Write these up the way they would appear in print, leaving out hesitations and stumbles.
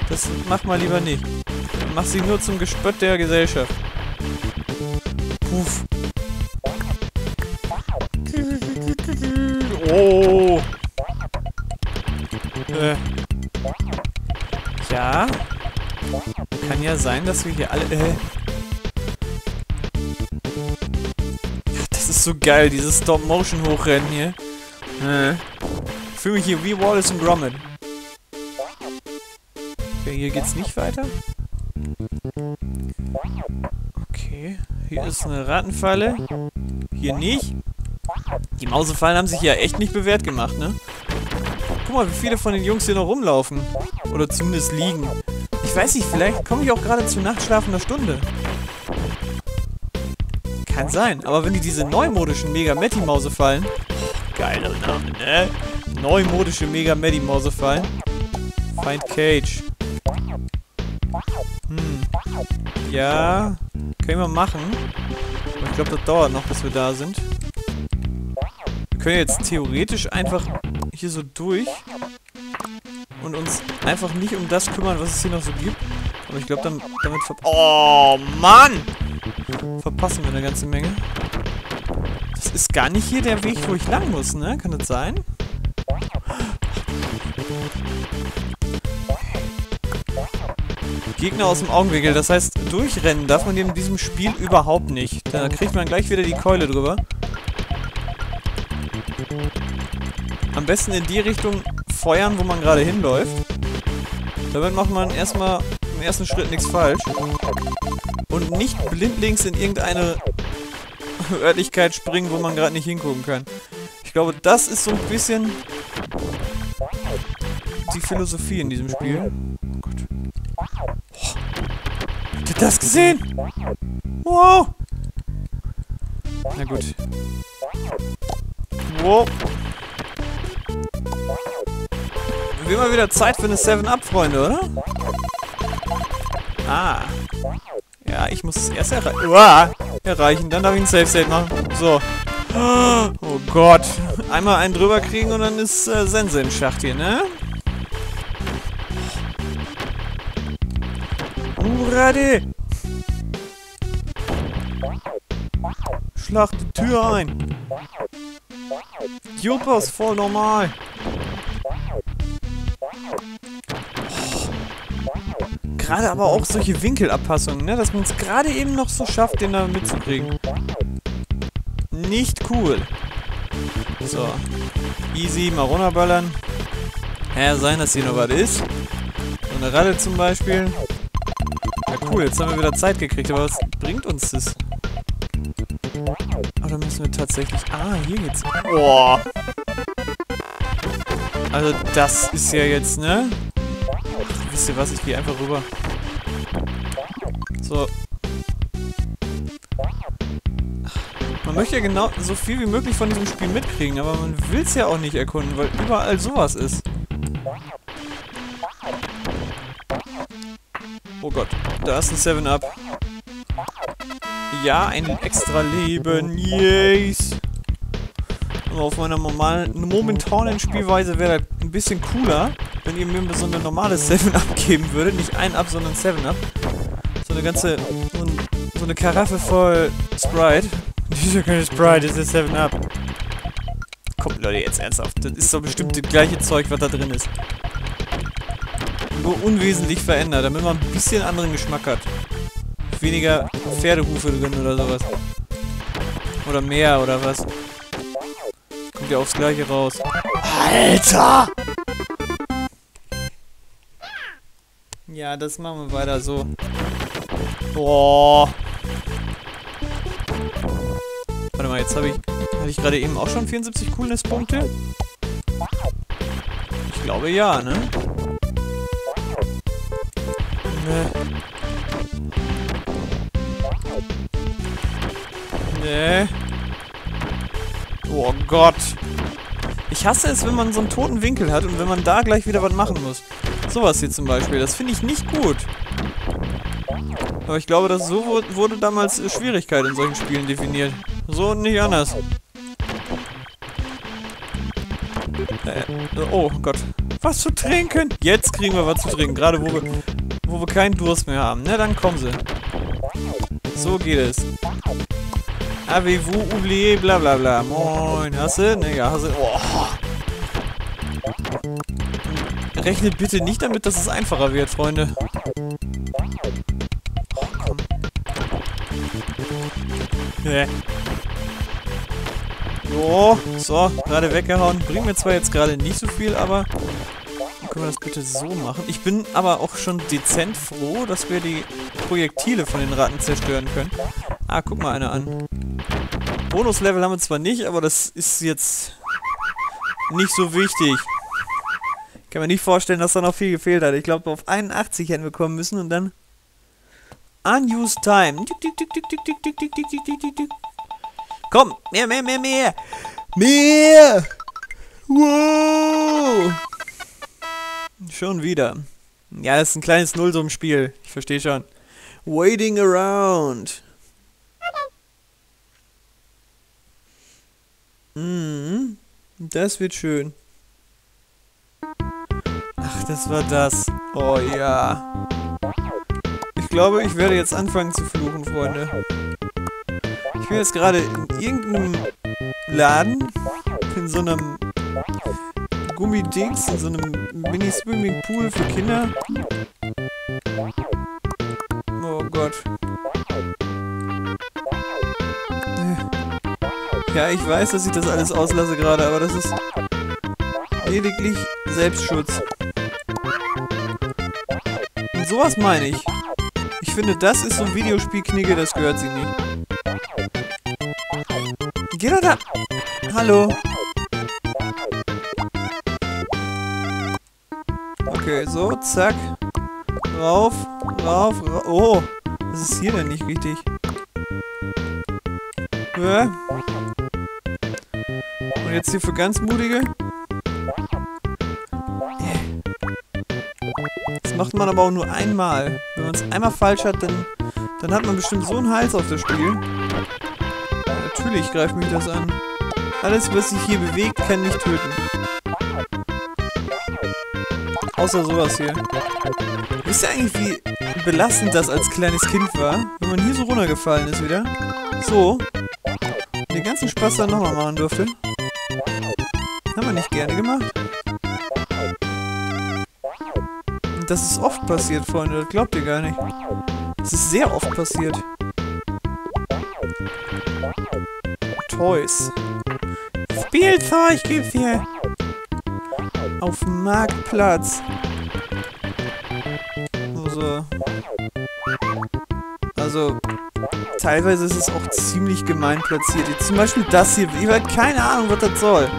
Das mach mal lieber nicht. Mach sie nur zum Gespött der Gesellschaft. Puff. Oh. Ja. Kann ja sein, dass wir hier alle... Ja, das ist so geil, dieses Stop-Motion-Hochrennen hier. Ich fühle mich hier wie Wallace und Gromit. Okay, hier geht's nicht weiter. Okay, hier ist eine Rattenfalle. Hier nicht. Die Mausefallen haben sich ja echt nicht bewährt gemacht, ne? Guck mal, wie viele von den Jungs hier noch rumlaufen. Oder zumindest liegen. Ich weiß nicht, vielleicht komme ich auch gerade zu nachtschlafender Stunde. Kann sein, aber wenn die diese neumodischen Mega-Metti-Mausefallen... Geiler Name, ne? Neumodische Mega-Metti-Mausefallen. Find Cage. Ja, können wir machen. Aber ich glaube, das dauert noch, bis wir da sind. Wir können jetzt theoretisch einfach hier so durch und uns einfach nicht um das kümmern, was es hier noch so gibt. Aber ich glaube, damit oh, Mann! Verpassen wir eine ganze Menge. Das ist gar nicht hier der Weg, wo ich lang muss, ne? Kann das sein? Gegner aus dem Augenwinkel, das heißt, durchrennen darf man in diesem Spiel überhaupt nicht. Da kriegt man gleich wieder die Keule drüber. Am besten in die Richtung feuern, wo man gerade hinläuft. Damit macht man erstmal im ersten Schritt nichts falsch. Und nicht blindlings in irgendeine Örtlichkeit springen, wo man gerade nicht hingucken kann. Ich glaube, das ist so ein bisschen die Philosophie in diesem Spiel. Oh Gott. Oh, habt ihr das gesehen? Wow! Na gut. Wow. Wird mal wieder Zeit für eine 7-Up, Freunde, oder? Ah. Ja, ich muss es erst erreichen, dann darf ich ein Safe-State machen. So. Oh Gott. Einmal einen drüber kriegen und dann ist Sense im Schacht hier, ne? Hurrade! Schlag die Tür ein! Super, ist voll normal! Gerade aber auch solche Winkelabpassungen, ne? Dass man es gerade eben noch so schafft, den da mitzukriegen. Nicht cool. So. Easy, mal runterballern. Kann ja sein, dass hier noch was ist. So eine Ratte zum Beispiel. Ja cool, jetzt haben wir wieder Zeit gekriegt, aber was bringt uns das? Oh, da müssen wir tatsächlich... Ah, hier geht's. Boah. Also das ist ja jetzt, ne? Ach, wisst ihr was, ich gehe einfach rüber. So. Man möchte ja genau so viel wie möglich von diesem Spiel mitkriegen, aber man will es ja auch nicht erkunden, weil überall sowas ist. Oh Gott, da ist ein 7-Up. Ja, ein extra Leben. Yes! Aber auf meiner momentanen Spielweise wäre das ein bisschen cooler, wenn ihr mir so eine normale 7-Up geben würdet. Nicht ein Up, sondern 7-Up. So eine ganze... So eine Karaffe voll Sprite. Das ist ja keine Sprite, das ist 7-Up. Kommt Leute, jetzt ernsthaft. Das ist doch bestimmt das gleiche Zeug, was da drin ist. Nur unwesentlich verändert, damit man ein bisschen anderen Geschmack hat. Weniger Pferdehufe drin oder sowas. Oder mehr, oder was. Kommt ja aufs Gleiche raus. Alter! Ja, das machen wir weiter so. Boah. Warte mal, jetzt hatte ich gerade eben auch schon 74 Coolness-Punkte? Ich glaube ja, ne? Nee. Oh Gott. Ich hasse es, wenn man so einen toten Winkel hat und wenn man da gleich wieder was machen muss. Sowas hier zum Beispiel. Das finde ich nicht gut. Aber ich glaube, dass so wurde damals Schwierigkeit in solchen Spielen definiert. So und nicht anders. Oh Gott. Was zu trinken? Jetzt kriegen wir was zu trinken. Gerade wo wir keinen Durst mehr haben. Na, dann kommen sie. So geht es. Avez-vous oublié, bla bla bla. Moin. Hast du? Ne, ja, hast du. Oh. Rechnet bitte nicht damit, dass es einfacher wird, Freunde. Oh, komm. Jo, so, gerade weggehauen. Bringt mir zwar jetzt gerade nicht so viel, aber können wir das bitte so machen. Ich bin aber auch schon dezent froh, dass wir die Projektile von den Ratten zerstören können. Ah, guck mal einer an. Bonuslevel haben wir zwar nicht, aber das ist jetzt nicht so wichtig. Ich kann mir nicht vorstellen, dass da noch viel gefehlt hat. Ich glaube, auf 81 hätten wir kommen müssen und dann... Unused Time. Komm, mehr. Mehr! Wow! Schon wieder. Ja, das ist ein kleines Nullsummenspiel. Ich verstehe schon. Waiting around. Das wird schön. Ach, das war das. Oh ja. Ich glaube, ich werde jetzt anfangen zu fluchen, Freunde. Ich bin jetzt gerade in irgendeinem Laden, in so einem Gummidings, in so einem Mini-Swimming-Pool für Kinder. Oh Gott. Ja, ich weiß, dass ich das alles auslasse gerade, aber das ist lediglich Selbstschutz. Und sowas meine ich. Ich finde, das ist so ein Videospielknigge, das gehört sie nicht. Geh doch da! Hallo! Okay, so, zack. Rauf. Oh! Was ist hier denn nicht richtig? Ja. Und jetzt hier für ganz Mutige. Das macht man aber auch nur einmal. Wenn man es einmal falsch hat, dann hat man bestimmt so einen Hals auf das Spiel. Ja, natürlich greift mich das an. Alles, was sich hier bewegt, kann nicht töten. Außer sowas hier. Wisst ihr eigentlich, wie belastend das als kleines Kind war? Wenn man hier so runtergefallen ist wieder. So. Und den ganzen Spaß dann nochmal machen durfte. Haben wir nicht gerne gemacht. Und das ist oft passiert, Freunde. Das glaubt ihr gar nicht. Das ist sehr oft passiert. Toys. Spielzeug gibt's hier. Auf dem Marktplatz. Also, teilweise ist es auch ziemlich gemein platziert. Jetzt zum Beispiel das hier. Ich habe keine Ahnung, was das soll.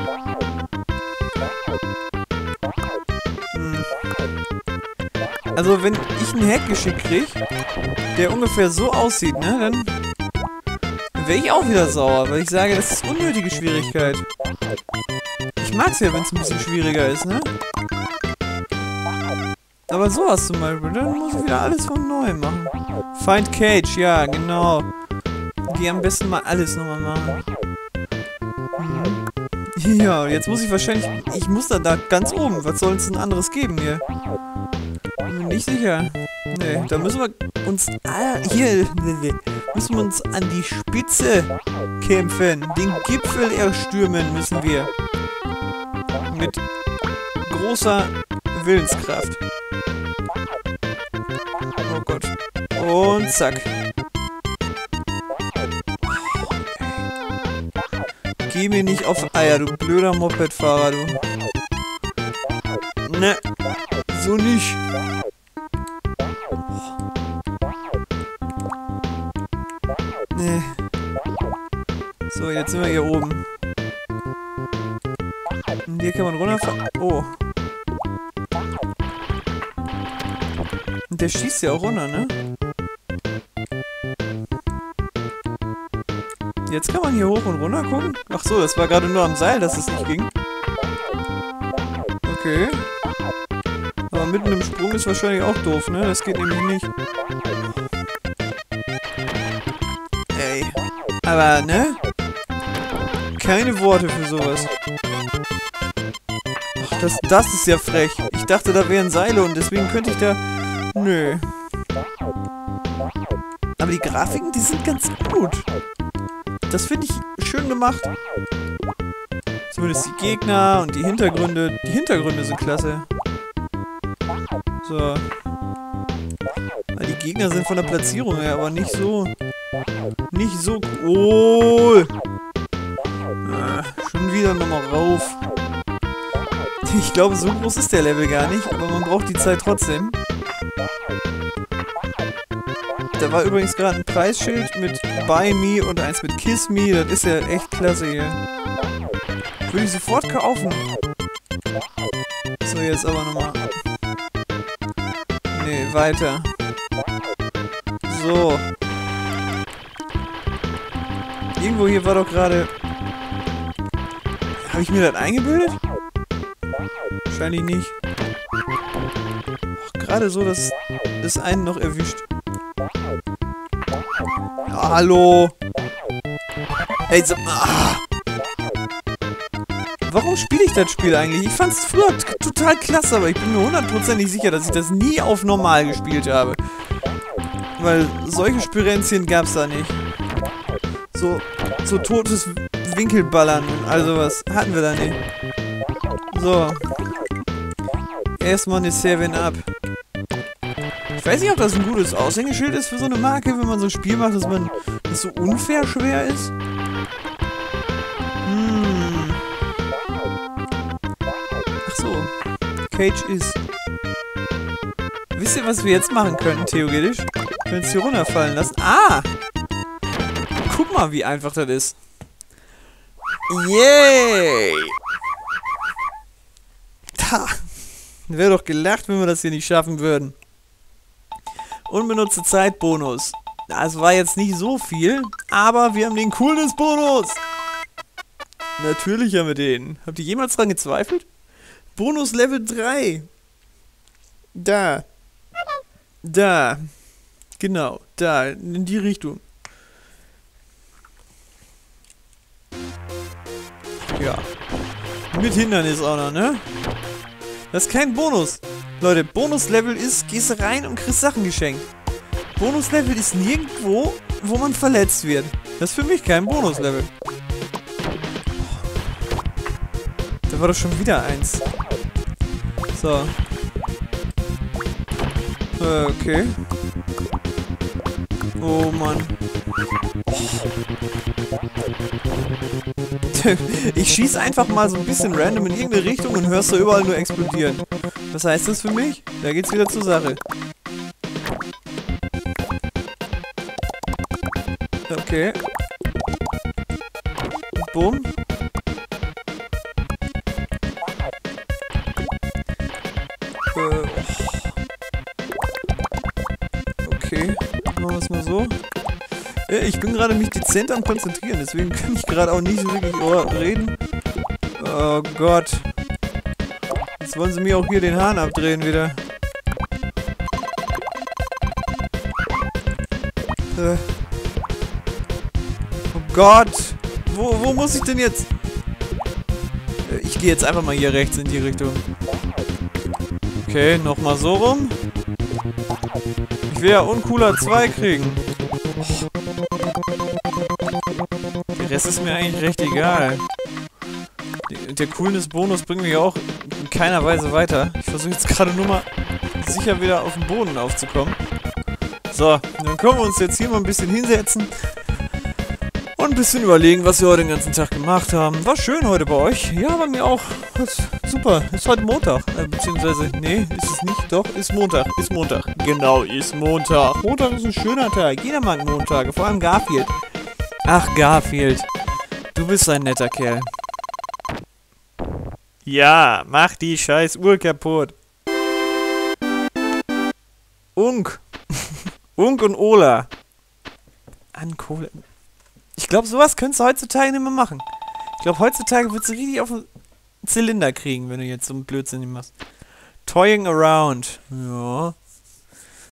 Also, wenn ich einen Hack geschickt kriege, der ungefähr so aussieht, ne, dann wäre ich auch wieder sauer, weil ich sage, das ist unnötige Schwierigkeit. Ich mag's ja, wenn es ein bisschen schwieriger ist, ne? Aber sowas zum Beispiel, dann muss ich wieder alles von neu machen. Find Cage, ja, genau. Die am besten mal alles nochmal machen. Ja, jetzt muss ich wahrscheinlich... Ich muss da ganz oben. Was soll es denn anderes geben hier? Bin mir nicht sicher. Nee, da müssen wir uns... hier... Müssen wir uns an die Spitze kämpfen. Den Gipfel erstürmen müssen wir. Mit großer Willenskraft. Oh Gott. Und zack. Geh mir nicht auf Eier, du blöder Mopedfahrer, du. Ne, so nicht. Ne. So, jetzt sind wir hier oben. Und hier kann man runterfahren. Oh. Und der schießt ja auch runter, ne? Jetzt kann man hier hoch und runter gucken. Ach so, das war gerade nur am Seil, dass es nicht ging. Okay. Aber mitten im Sprung ist wahrscheinlich auch doof, ne? Das geht nämlich nicht. Ey. Aber, ne? Keine Worte für sowas. Ach Das ist ja frech. Ich dachte, da wären Seile und deswegen könnte ich da... Nö. Aber die Grafiken, die sind ganz gut. Das finde ich schön gemacht. Zumindest die Gegner und die Hintergründe. Die Hintergründe sind klasse. So. Die Gegner sind von der Platzierung her aber nicht so... Nicht so... Oh! Schon wieder nochmal rauf. Ich glaube, so groß ist der Level gar nicht, aber man braucht die Zeit trotzdem. Da war übrigens gerade ein Preisschild mit Buy Me und eins mit Kiss Me. Das ist ja echt klasse hier. Würde ich sofort kaufen. So, jetzt aber nochmal. Nee, weiter. So. Irgendwo hier war doch gerade... Habe ich mir das eingebildet? Wahrscheinlich nicht. Gerade so, dass es einen noch erwischt. Ja, hallo! Hey, warum spiele ich das Spiel eigentlich? Ich fand es früher total klasse, aber ich bin mir hundertprozentig sicher, dass ich das nie auf normal gespielt habe. Weil solche Spirenzchen gab es da nicht. So totes Winkelballern und all sowas hatten wir da nicht. So. Erstmal eine 7-Up. Ich weiß nicht, ob das ein gutes Aushängeschild ist für so eine Marke, wenn man so ein Spiel macht, dass das so unfair schwer ist. Ach so. Cage ist. Wisst ihr, was wir jetzt machen könnten, theoretisch? Wir können es hier runterfallen lassen. Ah! Guck mal, wie einfach das ist. Yay! Ha! Wäre doch gelacht, wenn wir das hier nicht schaffen würden. Unbenutzte Zeitbonus. Das war jetzt nicht so viel, aber wir haben den Coolness-Bonus. Natürlich haben wir den. Habt ihr jemals dran gezweifelt? Bonus Level 3. Da. Da. Genau, da. In die Richtung. Ja. Mit Hindernis auch noch, ne? Das ist kein Bonus. Leute, Bonuslevel ist, gehst du rein und kriegst Sachen geschenkt. Bonuslevel ist nirgendwo, wo man verletzt wird. Das ist für mich kein Bonuslevel. Da war doch schon wieder eins. So. Okay. Oh Mann. Ich schieß einfach mal so ein bisschen random in irgendeine Richtung und hörst du überall nur explodieren. Was heißt das für mich? Da geht's wieder zur Sache. Okay. Bumm. Okay. Machen wir es mal so. Ich bin gerade mich dezent am Konzentrieren, deswegen kann ich gerade auch nicht so wirklich reden. Oh Gott. Jetzt wollen sie mir auch hier den Hahn abdrehen wieder. Oh Gott. Wo muss ich denn jetzt? Ich gehe jetzt einfach mal hier rechts in die Richtung. Okay, nochmal so rum. Ich will ja uncooler 2 kriegen. Der Rest ist mir eigentlich recht egal. Der Coolness-Bonus bringt mich auch in keiner Weise weiter. Ich versuche jetzt gerade nur mal sicher wieder auf den Boden aufzukommen. So, dann können wir uns jetzt hier mal ein bisschen hinsetzen und ein bisschen überlegen, was wir heute den ganzen Tag gemacht haben. War schön heute bei euch. Ja, bei mir auch. Das ist super. Ist heute Montag. Beziehungsweise, nee, ist es nicht. Doch, ist Montag. Ist Montag. Genau, ist Montag. Montag ist ein schöner Tag. Jeder mag Montage. Vor allem Garfield. Ach, Garfield. Du bist ein netter Kerl. Ja, mach die scheiß Uhr kaputt. Unk. Unk und Ola. An Kohle. Ich glaube, sowas könntest du heutzutage nicht mehr machen. Ich glaube, heutzutage würdest du richtig auf den Zylinder kriegen, wenn du jetzt so einen Blödsinn machst. Toying around. Ja.